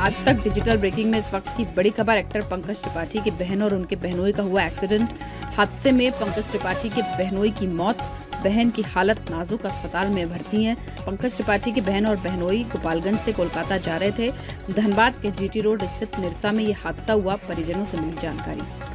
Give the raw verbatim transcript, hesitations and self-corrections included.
आज तक digital breaking में इस वक्त की बड़ी खबर एक्टर पंकज त्रिपाठी की बहन और उनके बहनोई का हुआ एक्सीडेंट। हादसे में पंकज त्रिपाठी के बहनोई की मौत, बहन की हालत नाजुक, अस्पताल में भर्ती हैं। पंकज त्रिपाठी की बहन और बहनोई गोपालगंज से कोलकाता जा रहे थे। धनबाद के जीटी रोड स्थित निरसा में ये हादसा हुआ, परिजनों से मिली जानकारी।